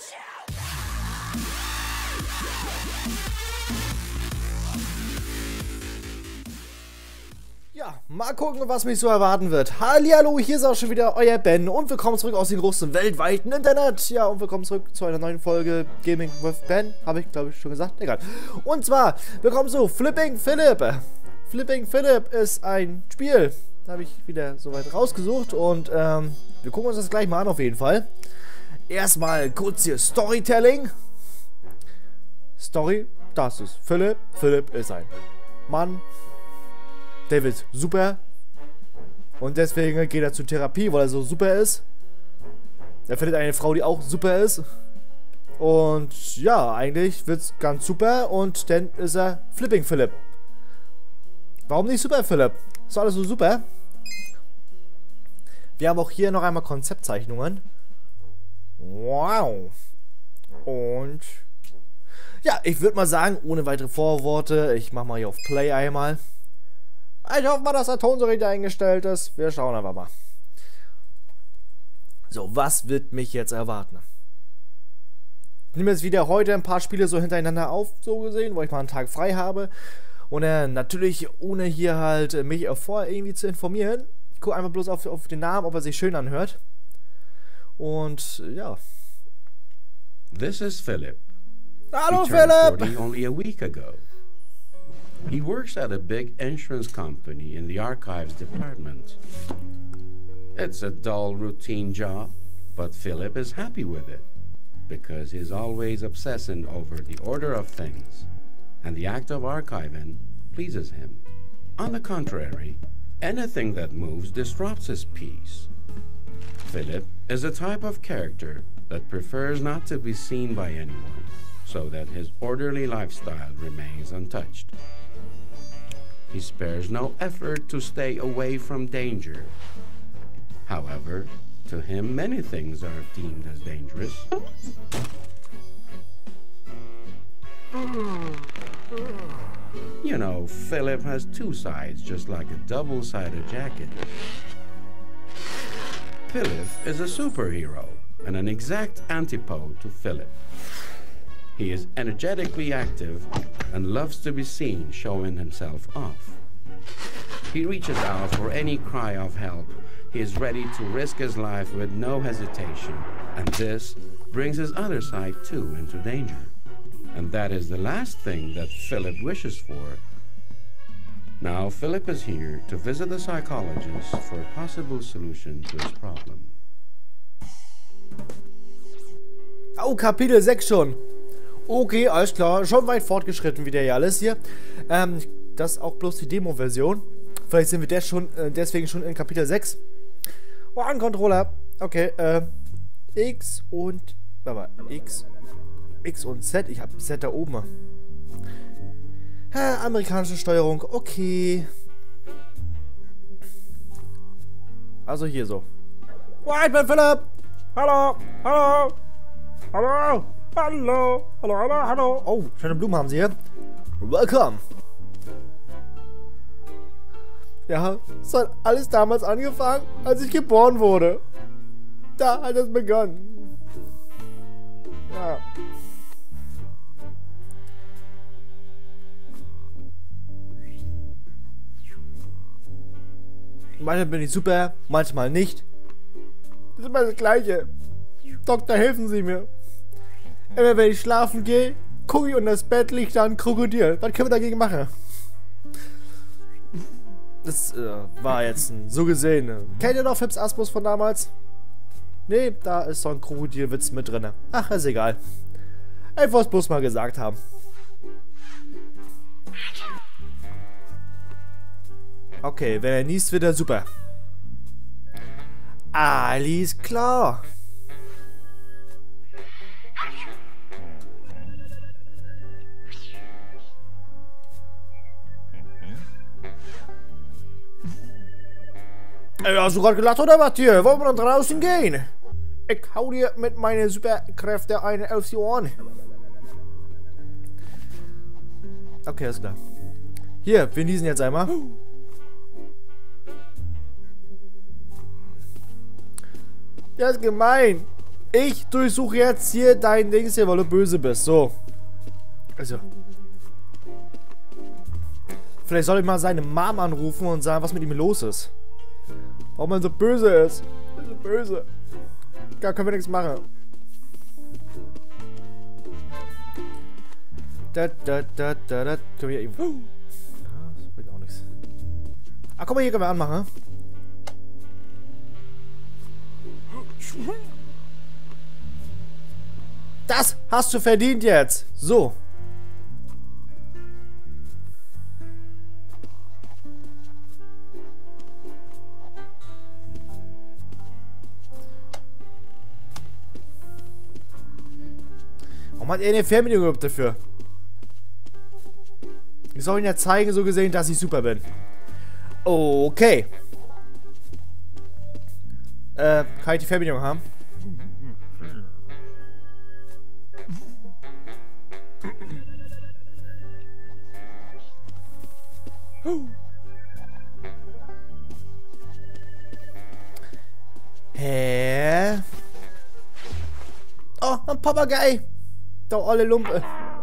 Ja, mal gucken, was mich so erwarten wird. Hallihallo, hier ist auch schon wieder euer Ben und willkommen zurück aus dem großen weltweiten Internet. Ja, und willkommen zurück zu einer neuen Folge Gaming with Ben. Habe ich, glaube ich, schon gesagt. Egal. Und zwar, willkommen zu Flipping Phillip. Flipping Phillip ist ein Spiel. Da habe ich wieder soweit rausgesucht und wir gucken uns das gleich mal an auf jeden Fall. Erstmal kurz hier Storytelling. Story, das ist Phillip. Phillip ist ein Mann. Der wird super. Und deswegen geht er zur Therapie, weil er so super ist. Er findet eine Frau, die auch super ist. Und ja, eigentlich wird es ganz super. Und dann ist er Flipping Phillip. Warum nicht Super Phillip? Ist alles so super. Wir haben auch hier noch einmal Konzeptzeichnungen. Wow. Und ja, ich würde mal sagen, ohne weitere Vorworte, ich mache mal hier auf Play einmal. Ich hoffe mal, dass der Ton so richtig eingestellt ist. Wir schauen einfach mal. So, was wird mich jetzt erwarten? Ich nehme jetzt wieder heute ein paar Spiele so hintereinander auf, so gesehen, wo ich mal einen Tag frei habe. Und natürlich, ohne hier halt mich vorher irgendwie zu informieren. Ich gucke einfach bloß auf den Namen, ob er sich schön anhört. Und ja. This is Phillip. Hallo He turned Phillip! 40 only a week ago. He works at a big insurance company in the archives department. It's a dull, routine job, but Phillip is happy with it because he's always obsessing over the order of things, and the act of archiving pleases him. On the contrary, anything that moves disrupts his peace. Phillip is a type of character that prefers not to be seen by anyone, so that his orderly lifestyle remains untouched. He spares no effort to stay away from danger. However, to him many things are deemed as dangerous. You know, Phillip has two sides, just like a double-sided jacket. Phillip is a superhero and an exact antipode to Phillip. He is energetically active and loves to be seen showing himself off. He reaches out for any cry of help. He is ready to risk his life with no hesitation, and this brings his other side too into danger. And that is the last thing that Phillip wishes for. Now Phillip is here to visit the psychologist for a possible solution to his problem. Oh, Kapitel 6 schon. Okay, alles klar. Schon weit fortgeschritten wieder hier alles hier. Das ist auch bloß die Demo-Version. Vielleicht sind wir deswegen schon in Kapitel 6. Oh, ein Controller. Okay, X und... Aber X und Z. Ich habe Z da oben. Amerikanische Steuerung. Okay. Also hier so. Oh, ich bin Phillip. Hallo. Hallo. Hallo. Hallo, hallo, hallo, hallo. Oh, schöne Blumen haben sie hier. Welcome. Ja, es hat alles damals angefangen, als ich geboren wurde. Da hat es begonnen. Ja. Manchmal bin ich super, manchmal nicht. Das ist immer das Gleiche. Doktor, helfen Sie mir. Immer wenn ich schlafen gehe, gucke ich unter das Bett, liegt da ein Krokodil. Was können wir dagegen machen? Das war jetzt so gesehen. Kennt ihr noch Fips Asmus von damals? Nee, da ist so ein Krokodilwitz mit drin. Ach, ist egal. Ich wollte es bloß mal gesagt haben. Okay, wenn er niest, wird er super. Alles klar. Hast du gerade gelacht oder was hier? Wollen wir dann draußen gehen? Ich hau dir mit meinen Superkräften eine auf die Ohren. Okay, ist klar. Hier, wir niesen jetzt einmal. Der ist gemein. Ich durchsuche jetzt hier dein Dings hier, weil du böse bist. So. Also. Vielleicht soll ich mal seine Mom anrufen und sagen, was mit ihm los ist. Warum er so böse ist. So böse. Da können wir nichts machen. Können wir irgendwo. Ja, das bringt auch nichts. Ah, guck mal, hier können wir anmachen. Das hast du verdient jetzt. So. Warum hat er eine Fernbedienung überhaupt dafür? Ich soll ihn ja zeigen, so gesehen, dass ich super bin. Okay. Kann ich die Fernbedienung haben? Hä? Oh, ein Papagei. Da alle Lumpe.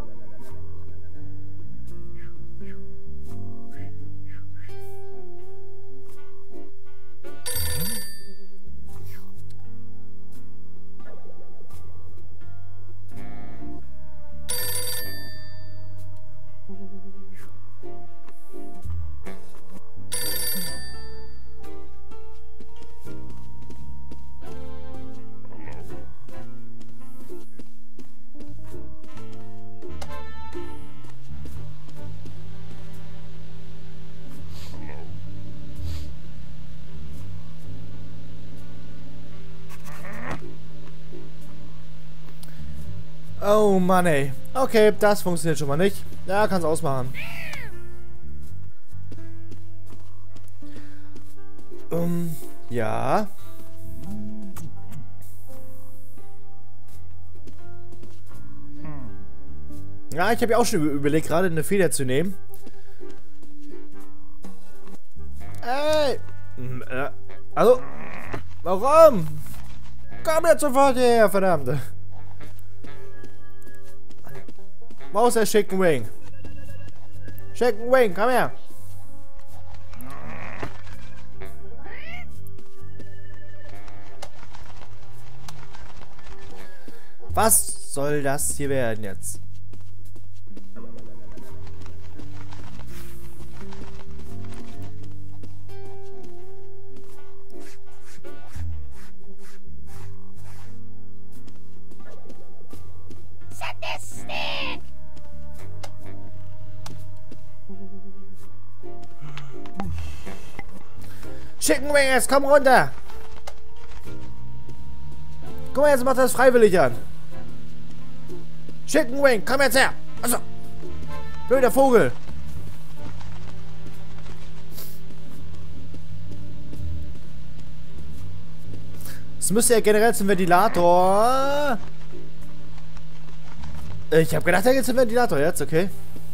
Oh Mann, ey. Okay, das funktioniert schon mal nicht. Ja, kann's ausmachen. Ja. Ja, ich habe ja auch schon überlegt, gerade eine Feder zu nehmen. Ey! Also, warum? Komm jetzt sofort hierher, verdammt! Wo ist der Chicken Wing? Chicken Wing, komm her! Was soll das hier werden jetzt? Chicken Wings, komm runter! Guck mal, jetzt macht das freiwillig an. Chicken Wing, komm jetzt her! Also, blöder Vogel! Es müsste ja generell zum Ventilator. Ich habe gedacht, er geht zum Ventilator jetzt, okay.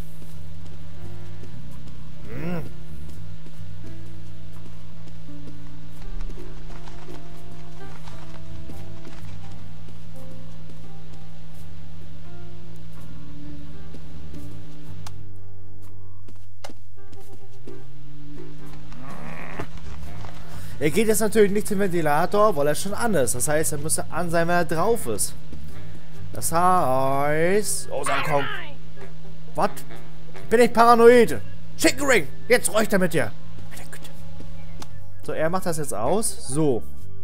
Er geht jetzt natürlich nicht zum Ventilator, weil er schon an ist. Das heißt, er müsste an sein, wenn er drauf ist. Das heißt... Oh, sag komm. Was? Bin ich paranoid? Chicken Wing! Jetzt räucht er mit dir! So, er macht das jetzt aus. So.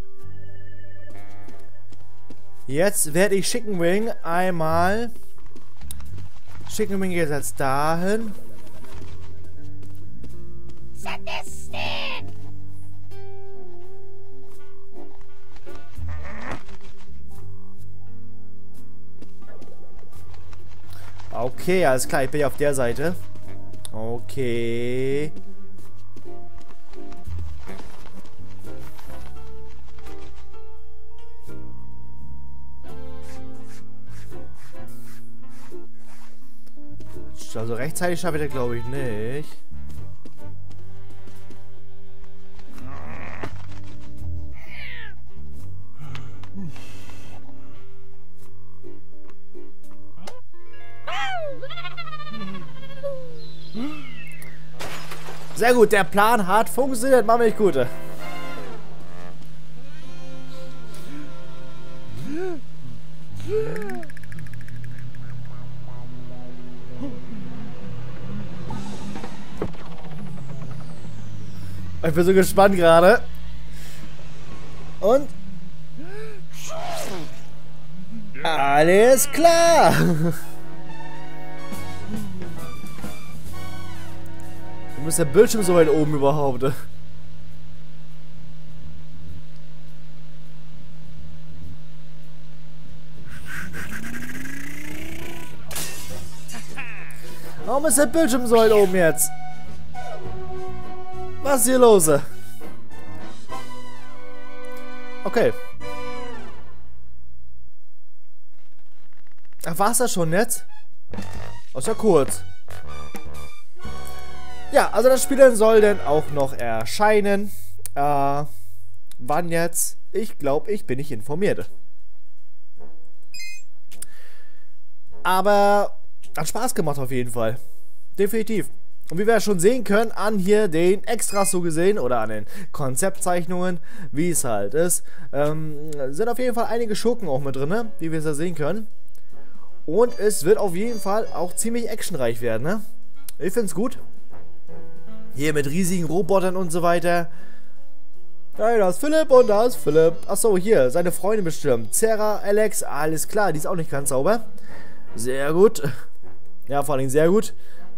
Jetzt werde ich Chicken Wing einmal... Chicken Wing geht jetzt dahin. Okay, alles klar, ich bin ja auf der Seite. Okay. Also rechtzeitig schaffe ich das, glaube ich, nicht. Sehr gut, der Plan hat funktioniert, Mama, ich gute. Ich bin so gespannt gerade. Und alles klar. Warum ist der Bildschirm so weit oben überhaupt? Warum ist der Bildschirm so weit oben jetzt? Was ist hier los? Okay. Ach, war's das schon jetzt? Oh, ist ja kurz. Ja, also das Spiel soll dann auch noch erscheinen. Wann jetzt? Ich glaube, ich bin nicht informiert. Aber hat Spaß gemacht auf jeden Fall. Definitiv. Und wie wir ja schon sehen können, an hier den Extras so gesehen oder an den Konzeptzeichnungen, wie es halt ist, sind auf jeden Fall einige Schurken auch mit drin, wie wir es ja sehen können. Und es wird auf jeden Fall auch ziemlich actionreich werden, ne? Ich finde es gut. Hier mit riesigen Robotern und so weiter. Hey, da ist Philipp und da ist Philipp. Achso, hier, seine Freunde bestimmt. Sarah, Alex, alles klar, die ist auch nicht ganz sauber. Sehr gut. Ja, vor allem sehr gut.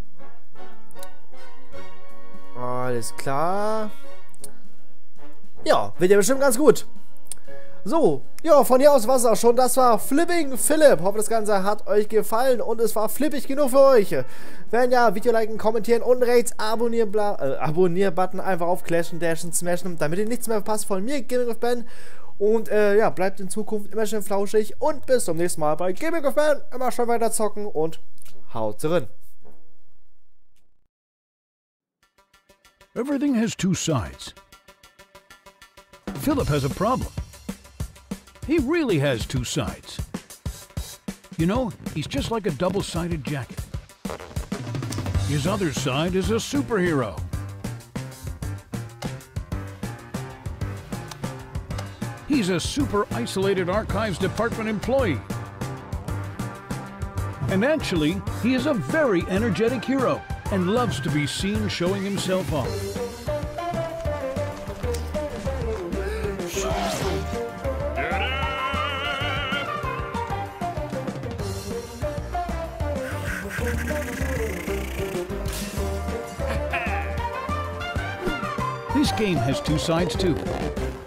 Alles klar. Ja, wird ja bestimmt ganz gut. So, ja, von hier aus war es auch schon. Das war Flipping Philipp. Hoffe, das Ganze hat euch gefallen und es war flippig genug für euch. Wenn ja, Video liken, kommentieren und rechts Abonnier-Button einfach aufclashen, dashen, smashen, damit ihr nichts mehr verpasst von mir, Gaming of Ben. Und ja, bleibt in Zukunft immer schön flauschig und bis zum nächsten Mal bei Gaming of Ben. Immer schön weiter zocken und haut drin. Everything has two sides. Philip has a problem. He really has two sides. You know, he's just like a double-sided jacket. His other side is a superhero. He's a super isolated archives department employee. And actually, he is a very energetic hero and loves to be seen showing himself off. This game has two sides too.